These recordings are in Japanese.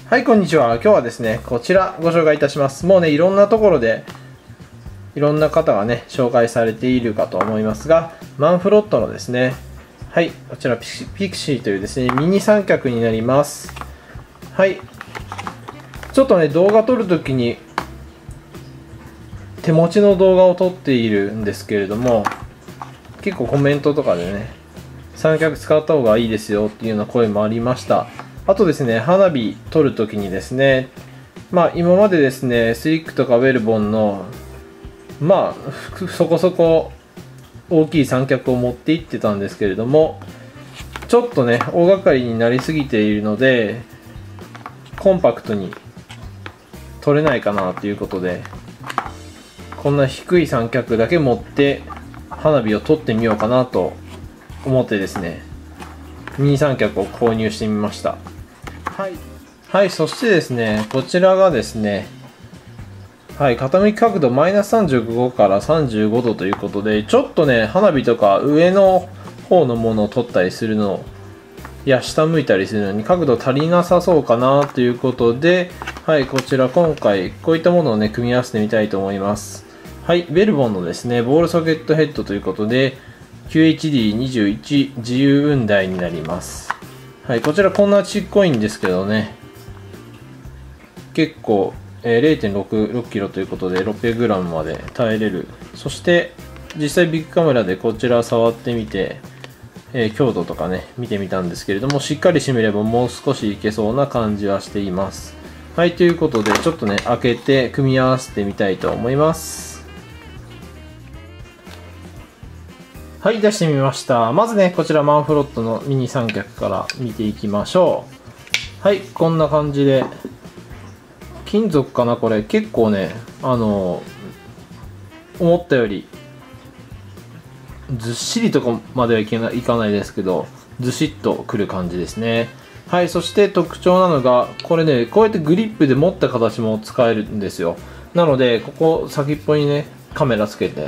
はい、こんにちは。今日はですね、こちらご紹介いたします。もうね、いろんなところで、いろんな方がね、紹介されているかと思いますが、マンフロットのですね、はい、こちらピクシーというですね、ミニ三脚になります。はい。ちょっとね、動画撮るときに、手持ちの動画を撮っているんですけれども、結構コメントとかでね、三脚使った方がいいですよっていうような声もありました。あとですね、花火撮るときにですね、今までですね、スリックとかウェルボンの、そこそこ大きい三脚を持って行ってたんですけれども、ちょっとね、大掛かりになりすぎているので、コンパクトに撮れないかなということで、こんな低い三脚だけ持って花火を撮ってみようかなと思ってですね、ミニ三脚を購入してみました。はい、そしてですね、こちらがですね、はい、傾き角度マイナス35から35度ということで、ちょっとね、花火とか上の方のものを撮ったりするのや下向いたりするのに角度足りなさそうかなということで、はい、こちら今回こういったものをね、組み合わせてみたいと思います。はい、ヴェルボンのですね、ボールソケットヘッドということで、QHD21 自由雲台になります。はい、こちらこんなちっこいんですけどね、結構、0.6キロということで 600g まで耐えれる。そして実際ビッグカメラでこちら触ってみて、強度とかね見てみたんですけれども、しっかり締めればもう少しいけそうな感じはしています。はい、ということでちょっとね開けて組み合わせてみたいと思います。はい、出してみました。まずね、こちらマンフロットのミニ三脚から見ていきましょう。はい、こんな感じで、金属かなこれ。結構ね、思ったより、ずっしりとかまではいかないですけど、ずしっとくる感じですね。はい、そして特徴なのが、これね、こうやってグリップで持った形も使えるんですよ。なので、ここ先っぽにね、カメラつけて、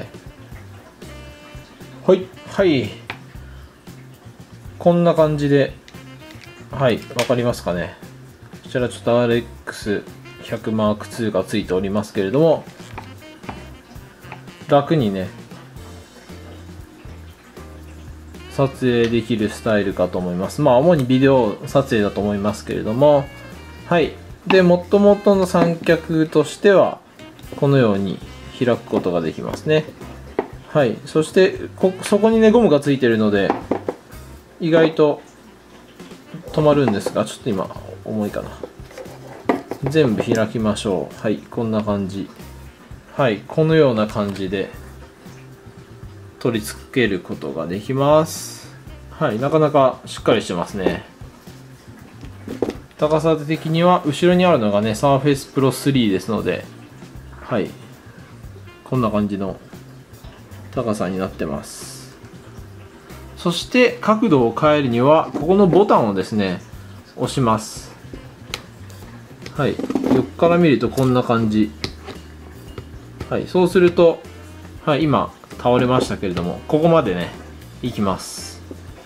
はい、こんな感じで、はい、わかりますかね。こちらちょっと RX100M2 がついておりますけれども、楽にね、撮影できるスタイルかと思います。主にビデオ撮影だと思いますけれども、はい。で、もともとの三脚としては、このように開くことができますね。はい、そしてそこにねゴムがついてるので意外と止まるんですが、ちょっと今重いかな。全部開きましょう。はい、こんな感じ。はい、このような感じで取り付けることができます。はい、なかなかしっかりしてますね。高さ的には後ろにあるのがねサーフェイスプロ3ですので、はい、こんな感じの高さになってます。そして角度を変えるにはここのボタンをですね押します。はい、横から見るとこんな感じ。はい、そうすると、はい、今倒れましたけれどもここまでねいきます。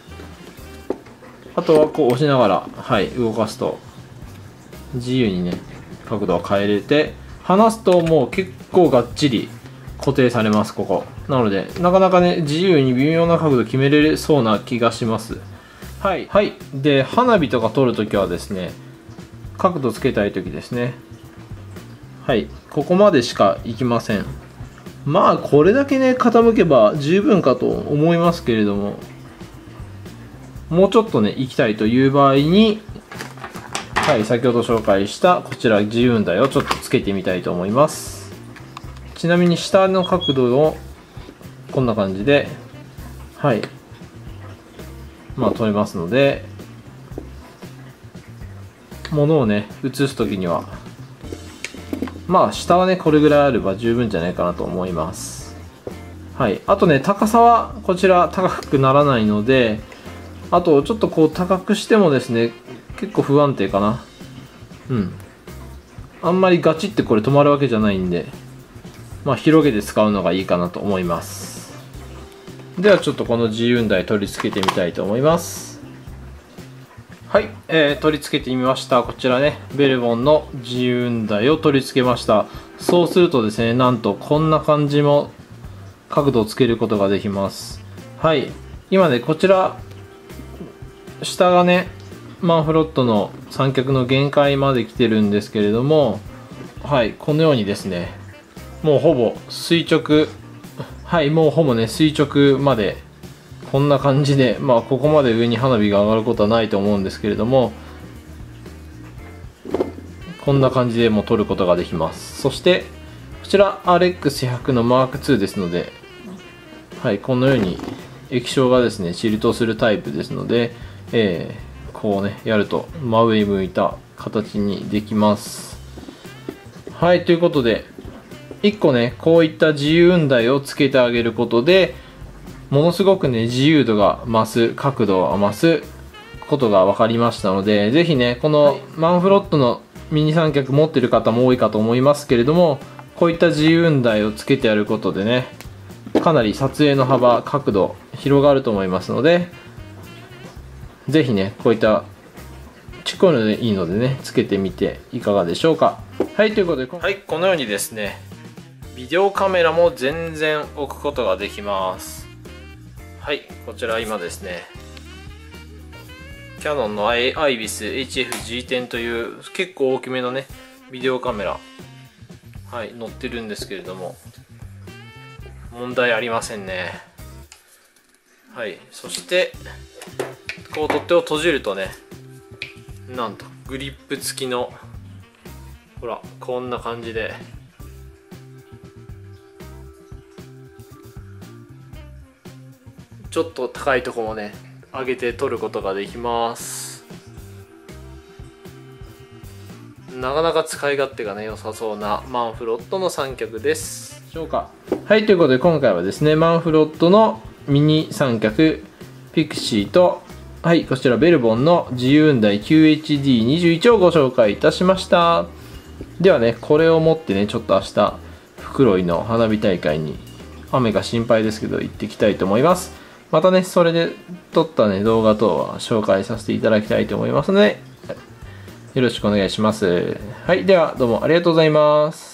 あとはこう押しながら、はい、動かすと自由にね角度を変えれて、離すともう結構がっちり固定されます。ここなのでなかなかね自由に微妙な角度決めれそうな気がします。はい、で花火とか撮るときはですね、角度つけたいときですね、はい、ここまでしか行きません。これだけね傾けば十分かと思いますけれども、もうちょっとね行きたいという場合に、はい、先ほど紹介したこちら自由雲台をちょっとつけてみたいと思います。ちなみに下の角度をこんな感じで、はい、取れますので、物をね写す時には下はねこれぐらいあれば十分じゃないかなと思います。はい、あとね高さはこちら高くならないので、あとちょっとこう高くしてもですね結構不安定かな。あんまりガチってこれ止まるわけじゃないんで、広げて使うのがいいかなと思います。ではちょっとこの自由雲台取り付けてみたいと思います。 はい、取り付けてみました。こちらね、ベルボンの自由雲台を取り付けました。そうするとですね、なんとこんな感じも角度をつけることができます。はい、今ね、こちら下がね、マンフロットの三脚の限界まで来てるんですけれども、はい、このようにですね、もうほぼ垂直、はい、もうほぼね、垂直までこんな感じで、まあここまで上に花火が上がることはないと思うんですけれども、こんな感じでもう撮ることができます。そしてこちら RX100 の M2 ですので、はい、このように液晶がですね、チルトするタイプですので、こうねやると真上に向いた形にできます。はい、ということで1個ね、こういった自由雲台をつけてあげることでものすごくね、自由度が増す、角度が増すことが分かりましたので、ぜひね、このマンフロットのミニ三脚持ってる方も多いかと思いますけれども、こういった自由雲台をつけてやることでね、かなり撮影の幅、角度広がると思いますので、ぜひね、こういったちっこいのでいいのでね、つけてみていかがでしょうか。はい、ということで、はい、このようにですね、ビデオカメラも全然置くことができます。はい、こちら今ですね、キヤノンの IBIS HF-G10 という結構大きめのね、ビデオカメラ、はい、載ってるんですけれども、問題ありませんね。はい、そして、こう取っ手を閉じるとね、なんとグリップ付きの、ほら、こんな感じで、ちょっと高いところもね、上げて撮ることができます。なかなか使い勝手がね、良さそうなマンフロットの三脚です。でしょうか。はい、ということで今回はですね、マンフロットのミニ三脚、ピクシーと、はい、こちらベルボンの自由雲台 QHD21 をご紹介いたしました。ではね、これを持ってね、ちょっと明日、袋井の花火大会に、雨が心配ですけど、行ってきたいと思います。またね、それで撮ったね、動画等は紹介させていただきたいと思いますので、よろしくお願いします。はい、ではどうもありがとうございます。